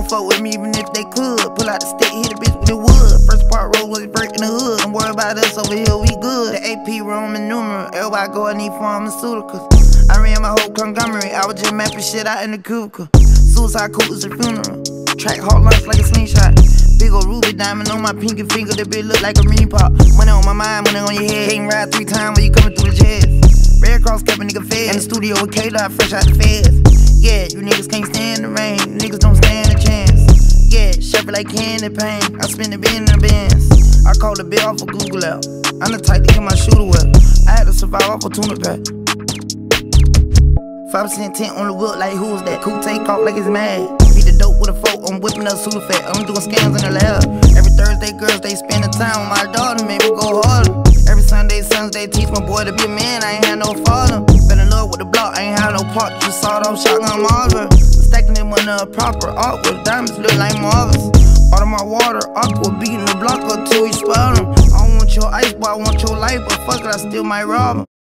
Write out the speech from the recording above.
won't fuck with me even if they could. Pull out the stick, hit a bitch with the wood. First part road was breaking the hood. Don't worry about us over here, we good. The AP Roman numeral, everybody go and need pharmaceuticals. I ran my whole conglomerate, I was just mapping shit out in the cubicle. Suicide cool is a funeral. Track hard lunch like a slingshot. Big ol' ruby diamond on my pinky finger, that bitch look like a ring pop. Money on my mind, money on your head. Can't ride 3 times when you coming through the jets. Red Cross kept a nigga fed. In the studio with Kodak, fresh out the feds. Yeah, you niggas can't stand the rain. You niggas don't stand a chance. Yeah, shuffle like candy pain. I spin the bin in the bins. I call the bill off of Google out. I'm the type to get my shooter wet. I had to survive off a tuna pack. 5% tint on the whip, like who's that? Cool take off like it's mad. Beat the dope with a fork, I'm whipping up Sudafed. I'm doing scams in the lab. Every Thursday, girls, they spend the time with my daughter, make me go harder. Every Sunday, sons, they teach my boy to be a man, I ain't had no father. Fell in love with the block, I ain't had no part, just sawed off shotgun marver. Stacking them on a proper art with diamonds, look like marbles. All of my water, aqua, beating the block up till we spot 'em. I don't want your ice, boy, I want your life, but fuck it, I still might rob 'em.